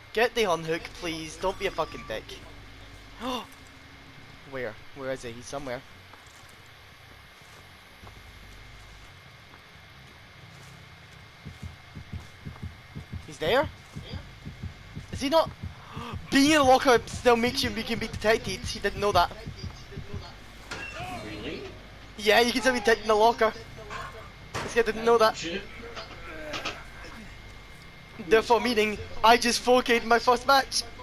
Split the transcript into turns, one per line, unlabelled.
Get the unhook, please. Don't be a fucking dick. Where? Where is he? He's somewhere. He's there? Is he not? Being in a locker still makes you can be detected. He didn't know that.
Really?
Yeah, you can still be detected in the locker. This guy didn't know that. Therefore meaning, I just 4K'd my first match.